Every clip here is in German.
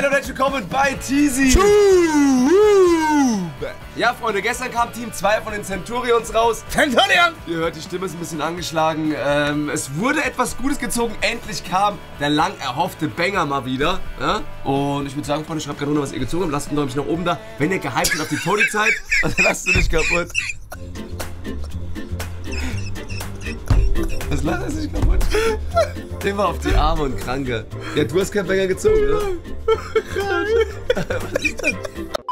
Hallo und herzlich willkommen bei Teasy. Ja, Freunde, gestern kam Team 2 von den Centurions raus. Centurion! Ihr hört, die Stimme ist ein bisschen angeschlagen. Es wurde etwas Gutes gezogen. Endlich kam der lang erhoffte Banger mal wieder. Ja? Und ich würde sagen, Freunde, schreibt gerade runter, was ihr gezogen habt. Lasst einen Däumchen nach oben da. Wenn ihr gehypt seid auf die Tony-Zeit, dann lasst du nicht kaputt. Was lacht er sich kaputt? Immer auf die Arme und Kranke. Ja, du hast keinen Banger gezogen, oder? Was ist das?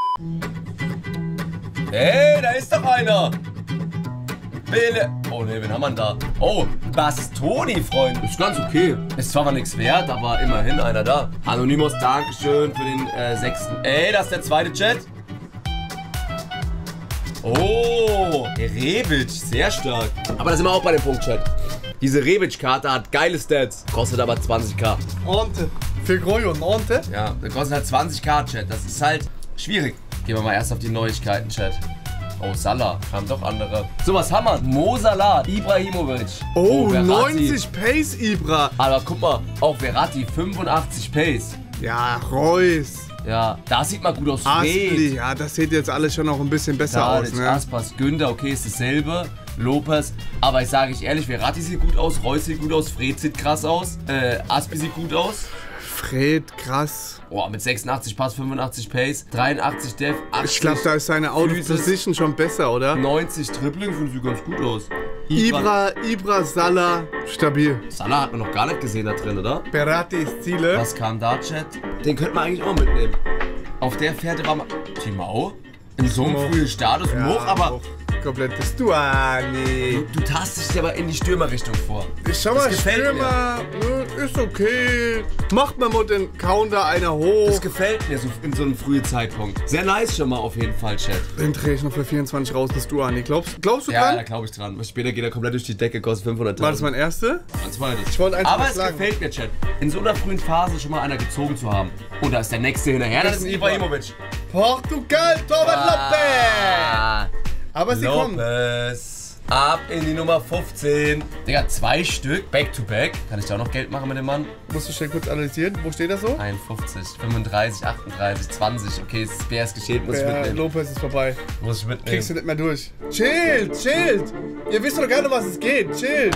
Hey, da ist doch einer! Bele. Oh ne, wen haben wir denn da? Oh, Bastoni, Freund. Ist ganz okay. Ist zwar mal nichts wert, aber immerhin einer da. Anonymous, Dankeschön für den 6. Ey, das ist der zweite Chat. Oh, Rebic, sehr stark. Aber da sind wir auch bei dem Punkt, Chat. Diese Rebic-Karte hat geile Stats, kostet aber 20k. Ante. Für Goyo, Ante? Ja, das kostet halt 20k, Chat. Das ist halt schwierig. Gehen wir mal erst auf die Neuigkeiten, Chat. Oh, Salah, haben doch andere. So, was haben wir? Mo Salah, Ibrahimovic. Oh, 90 Pace, Ibra. Aber guck mal, auch Verratti, 85 Pace. Ja, Reus. Ja, da sieht man gut aus. Asli, ja, das sieht jetzt alles schon noch ein bisschen besser aus, ne? Aspas, Günther, okay, ist dasselbe. Lopez, aber ich sage euch ehrlich, Verratti sieht gut aus, Reus sieht gut aus, Fred sieht krass aus, Aspi sieht gut aus. Fred, krass. Boah, mit 86 Pass, 85 Pace, 83 Def, 80. Ich glaube, da ist seine Out-of-Position schon besser, oder? 90 Tripling, finde ich ganz gut aus. Ibra, Salah, stabil. Salah hat man noch gar nicht gesehen da drin, oder? Verratti ist Ziele. Was kam da, Chat? Den könnte man eigentlich auch mitnehmen. Auf der Fährte war man... Timao? In so einem frühen Status, ja, Moch, aber... Moch. Komplettes Duani. Du tastest dich aber in die Stürmerrichtung vor. Schau mal, Stürmer, ist okay. Macht man mal den Counter einer hoch. Das gefällt mir so in so einem frühen Zeitpunkt. Sehr nice schon mal auf jeden Fall, Chat. Den drehe ich noch für 24 raus, das Duani. Glaubst du dran? Ja, da glaube ich dran. Später geht er komplett durch die Decke, kostet 500.000. War das mein erster? Mein zweites. Ich wollte eins aber es sagen. gefällt mir, Chat. In so einer frühen Phase schon mal einer gezogen zu haben. Und da ist der nächste hinterher, das ist Ibrahimovic. Portugal, Torwart Lopez. Aber sie kommen. Ab in die Nummer 15. Digga, 2 Stück, back to back. Kann ich da auch noch Geld machen mit dem Mann? Musst du schnell kurz analysieren. Wo steht das so? 51, 35, 38, 20. Okay, wer ist geschehen, muss ich mitnehmen. Lopez ist vorbei. Muss ich mitnehmen. Kriegst du nicht mehr durch. Chillt. Ihr wisst doch gar nicht, was es geht. Chillt.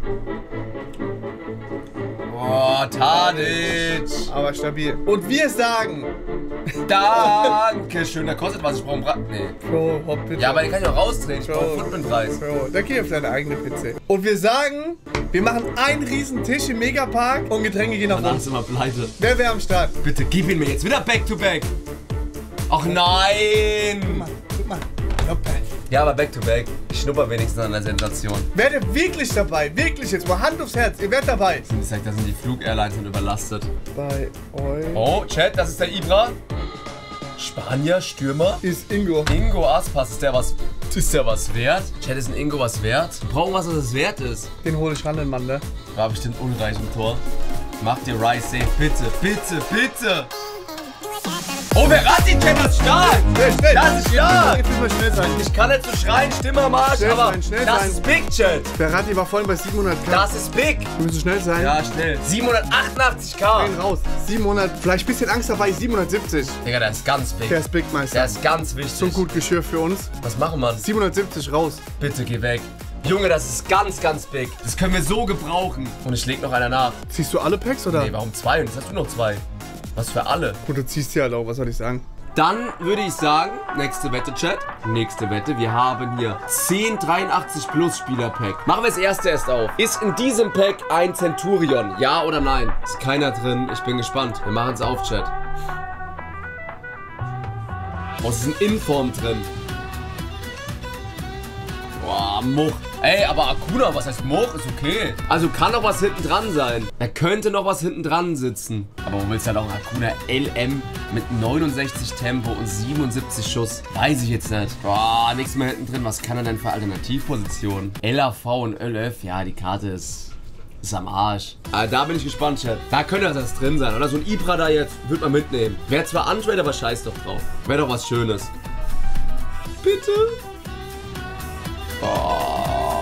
Boah, Tadic. Aber stabil. Und wir sagen... Dankeschön. Der kostet was, ich brauche einen Brat. Nee. Bro, hopp bitte. Ja, aber den kann ich auch rausdrehen. Ich brauche Footprint-Preis. Bro, da geh auf deine eigene PC. Und wir sagen, wir machen einen riesen Tisch im Megapark und Getränke gehen nach Danach oben. sind wir pleite. Wer wäre am Start? Bitte gib ihn mir jetzt wieder back to back. Ach nein. Guck mal. Hoppe. Ja, aber back to back. Ich schnupper wenigstens an der Sensation. Werdet wirklich dabei. Wirklich jetzt mal Hand aufs Herz. Ihr werdet dabei. Ich sag, da sind die Flug-Airlines überlastet. Bei euch. Oh, Chat, das ist der Ibra. Spanier, Stürmer. Ist Ingo. Ingo Aspas, ist der was wert? Chat, ist ein Ingo was wert? Wir brauchen was es wert ist. Den hole ich ran, den Mann, ne? War bestimmt unreich im Tor. Macht dir Rice safe, bitte, bitte, bitte. Oh, Verratti, Chat, das ist stark! Schnell! Das ist stark! Jetzt müssen wir schnell sein. Ich kann nicht so schreien, Stimme am Arsch, Schnell aber sein, schnell das sein. ist big, Chat. Verratti war vorhin bei 700k. Das ist big. Wir müssen schnell sein. Ja, schnell. 788k. Gehen raus. 700, vielleicht ein bisschen Angst dabei, 770. Digga, der ist ganz big. Der ist Big Meister. Der ist ganz wichtig. So gut Geschirr für uns. Was machen wir? 770 raus. Bitte geh weg. Junge, das ist ganz, ganz big. Das können wir so gebrauchen. Und ich leg noch einer nach. Ziehst du alle Packs oder? Nee, warum 2? Und jetzt hast du noch 2. Was für alle? Gut, du ziehst ja auch, was soll ich sagen? Dann würde ich sagen, nächste Wette, Chat. Nächste Wette. Wir haben hier 10 83 Plus Spieler-Pack. Machen wir das erste erst auf. Ist in diesem Pack ein Centurion? Ja oder nein? Ist keiner drin. Ich bin gespannt. Wir machen es auf, Chat. Oh, es ist ein Inform drin. Boah, Moch. Ey, aber Akuna, was heißt Moch? Ist okay. Also kann noch was hinten dran sein. Da könnte noch was hinten dran sitzen. Aber wo willst du halt auch einen Akuna LM mit 69 Tempo und 77 Schuss? Weiß ich jetzt nicht. Boah, nichts mehr hinten drin. Was kann er denn für Alternativpositionen? LAV und LF, ja, die Karte ist am Arsch. Also da bin ich gespannt, Chat. Da könnte das drin sein. Oder so ein Ibra da jetzt, wird man mitnehmen. Wäre zwar Untrade, aber scheiß doch drauf. Wäre doch was Schönes. Bitte? Oh,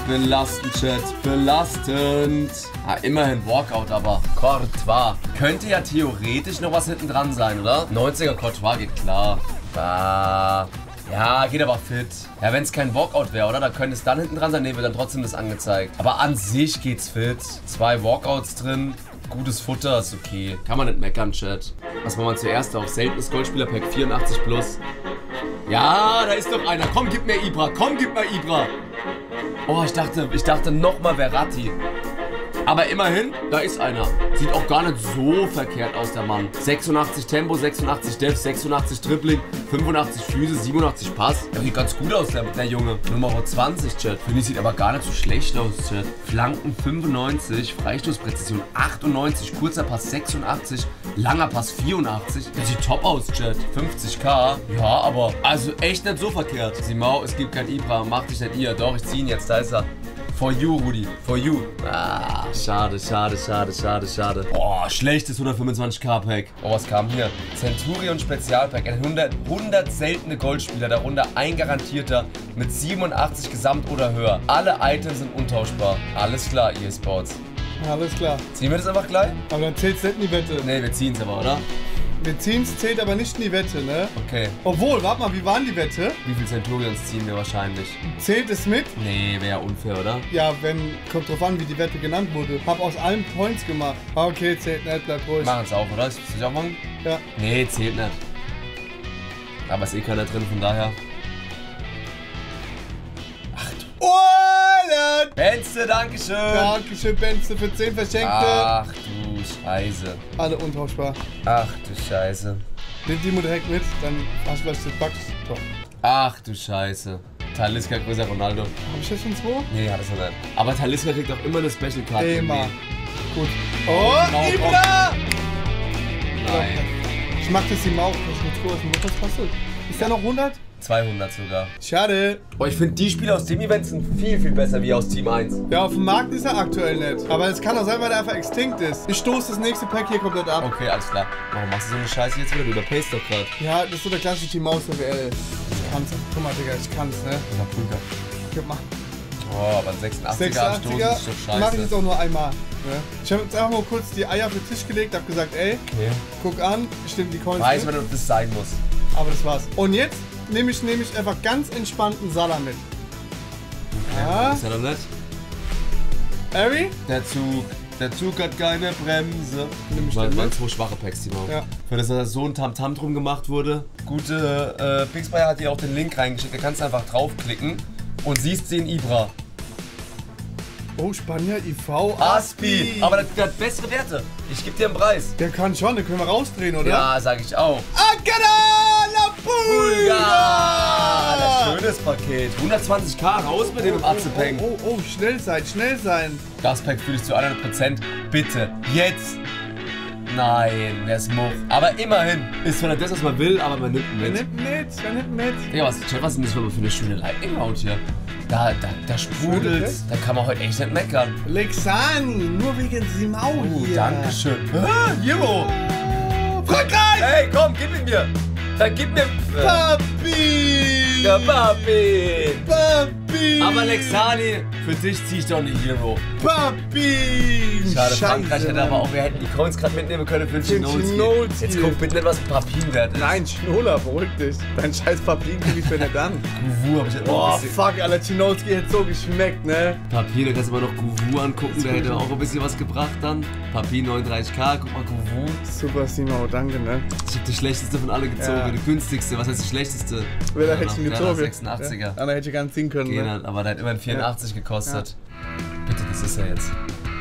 Belastend, Chat. Belastend. Ah, immerhin Walkout, aber Courtois. Könnte ja theoretisch noch was hinten dran sein, oder? 90er Courtois geht klar. Ja, geht aber fit. Ja, wenn es kein Walkout wäre, oder? Da könnte es dann hinten dran sein. Ne, wird dann trotzdem das angezeigt. Aber an sich geht's fit. 2 Walkouts drin. Gutes Futter, ist okay. Kann man nicht meckern, Chat. Was machen wir zuerst auf? Seltenes Goldspieler-Pack 84 plus. Ja, da ist doch einer. Komm, gib mir Ibra. Komm, gib mir Ibra. Oh, ich dachte nochmal Verratti. Aber immerhin, da ist einer. Sieht auch gar nicht so verkehrt aus, der Mann. 86 Tempo, 86 Def, 86 Dribbling, 85 Füße, 87 Pass. Der sieht ganz gut aus, der Junge. Nummer 20, Chat. Finde ich, sieht aber gar nicht so schlecht aus, Chat. Flanken 95, Freistoßpräzision 98, kurzer Pass 86, langer Pass 84. Der sieht top aus, Chat. 50k. Ja, aber also echt nicht so verkehrt. Simao, es gibt kein Ibra. Mach dich nicht ihr. Doch, ich zieh ihn jetzt. Da ist er. For you, Rudi. For you. Ah, schade. Oh, schlechtes 125k-Pack. Oh, was kam hier? Centurion Spezialpack. Ein 100 seltene Goldspieler, darunter ein garantierter mit 87 Gesamt oder höher. Alle Items sind untauschbar. Alles klar, EA Sports. Alles klar. Ziehen wir das einfach gleich? Aber dann zählt's nicht in die Wette. Ne, wir ziehen es aber, oder? Wir ziehen's, zählt aber nicht in die Wette, ne? Okay. Obwohl, warte mal, wie war denn die Wette? Wie viel Centurions ziehen wir wahrscheinlich? Zählt es mit? Nee, wäre ja unfair, oder? Ja, kommt drauf an, wie die Wette genannt wurde. Hab aus allen Points gemacht. Ah, okay, zählt nicht, bleib ruhig. Machen es auch, oder? Soll ich auch machen? Ja. Nee, zählt nicht. Aber ist eh keiner drin, von daher. Ach du. Oh, Benze, dankeschön. Dankeschön, Benze, für 10 Verschenkte. Ach du Scheiße. Alle untauschbar. Ach du Scheiße. Nimm Timo direkt mit, dann hast du vielleicht den Bugs. So. Ach du Scheiße. Talisca größer Ronaldo. Hab ich jetzt schon 2? Nee, hat es noch nicht. Aber Talisca kriegt auch immer eine Special Card. Immer. Gut. Oh, Ibra! Nein. Ich mach das ihm auch. Was kostet? Ist der noch 100? 200 sogar. Schade. Oh, ich finde die Spiele aus dem Event sind viel, viel besser wie aus Team 1. Ja, auf dem Markt ist er aktuell nicht. Aber es kann auch sein, weil er einfach extinct ist. Ich stoße das nächste Pack hier komplett ab. Okay, alles klar. Warum machst du so eine Scheiße jetzt wieder? Du überpayst doch gerade. Ja, das ist so der klassische Team Maus WL. Ich kann's. Guck mal, Digga, ich kann's, ne? Ja, Pulver. Gib mal. Oh, aber ein 86er am Stoß ist doch scheiße. Mach ich jetzt auch nur einmal. Ne? Ich habe jetzt einfach mal kurz die Eier auf den Tisch gelegt, hab gesagt, ey, okay, guck an, stimmt die Coins. Weiß man, ob das sein muss. Aber das war's. Und jetzt nehme ich einfach ganz entspannten Salah mit. Okay, ja. Ist ja doch nett. Harry? Der Zug hat keine Bremse. Nimm ich waren mit. 2 schwache Packs, die Ja. Für das, dass da so ein Tamtam drum gemacht wurde. Gute Pixbuyer hat dir auch den Link reingeschickt. Da kannst du einfach draufklicken und siehst den Ibra. Oh, Spanier, IV, Aspi. Aber der hat bessere Werte. Ich gebe dir einen Preis. Der kann schon, den können wir rausdrehen, oder? Ja, sag ich auch. Akada la Pulga! Das schönes Paket. 120k raus mit dem Atzepeng. Oh, schnell sein. Das Pack fühle ich zu 100%. Bitte, jetzt. Nein, der ist Much. Aber immerhin ist zwar nicht das, was man will, aber man nimmt Wer mit. nimmt mit? Ja, was ist denn das für eine schöne Lightning-Round hier? Da sprudelt's. Da kann man heute echt nicht meckern. Lexani, nur wegen Simao hier. Dankeschön. Euro. Frankreich! Hey, komm, gib ihn mir. Dann gib mir... Papi! Ja, Papi! Papi! Aber Lexani, für dich zieh ich doch eine Hero. Papi! Schade, Frankreich hätte aber auch, wir hätten die Coins gerade mitnehmen können für den Chinolski. Jetzt guck bitte nicht, was Papin wert ist. Nein, Schnola, beruhig dich. Dein scheiß Papin krieg ich für nicht an. Guvu hab ich jetzt Boah, noch ein bisschen. fuck, Alter, Chinolski hätte so geschmeckt, ne? Papin, da kannst du mal noch Guvu angucken, der hätte auch ein bisschen was gebracht dann. Papin 39k, guck mal Guvu. Super, Simao, danke, ne? Ich hab die schlechteste von alle gezogen, Ja. die günstigste, was heißt die schlechteste? Wer hätte ich ihn gezogen? 86er. Ja, Anna hätte ich gar nicht ziehen können, Gehen ne? halt, aber der hat immerhin 84 gekostet. Bitte, das ist er jetzt.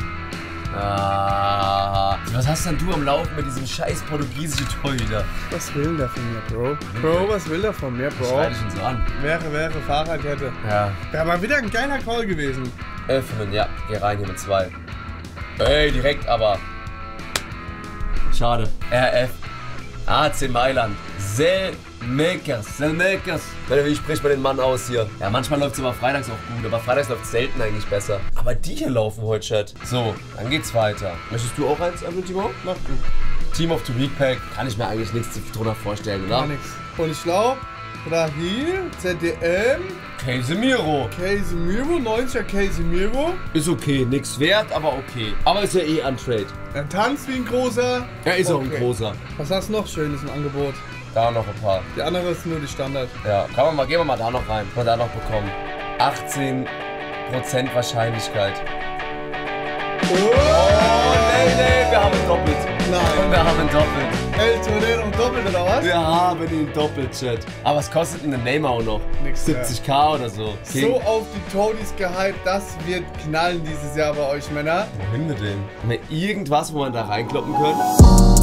Ah, was hast denn du am Laufen mit diesem scheiß portugiesischen Torhüter? Was will der von mir, Bro? Bro, was will der von mir, Bro? Schrei dich ihn so an. Wäre Fahrradkette. Ja. Wäre mal wieder ein geiler Call gewesen. Öffnen, ja. Geh rein hier mit 2. Ey, direkt aber. Schade. RF. AC Mailand. Selmekers. Wie spricht man den Mann aus hier? Ja, manchmal läuft es aber freitags auch gut, aber freitags läuft es selten eigentlich besser. Aber die hier laufen heute, Chat. So, dann geht's weiter. Möchtest du auch eins, Timo? Mach du. Team of the Week Pack. Kann ich mir eigentlich nichts drunter vorstellen, oder? Gar nix. Und ich glaube, Rahil, ZDM, Casemiro. Casemiro, 90er Casemiro. Ist okay, nix wert, aber okay. Aber ist ja eh ein Trade. Er tanzt wie ein großer. Er ist auch ein großer. Was hast du noch Schönes im Angebot? Da noch ein paar. Die andere ist nur die Standard. Ja, gehen wir mal da noch rein. Was wir da noch bekommen. 18% Wahrscheinlichkeit. Oh, nee, wir haben ihn doppelt. Nein. Wir haben ihn doppelt. El Torero doppelt oder was? Wir haben ihn doppelt, Chat. Aber was kostet denn der Neymar auch noch? Nix, 70k oder so. So auf die Toadies gehypt, das wird knallen dieses Jahr bei euch, Männer. Wohin mit dem? Haben wir irgendwas, wo man da reinkloppen können?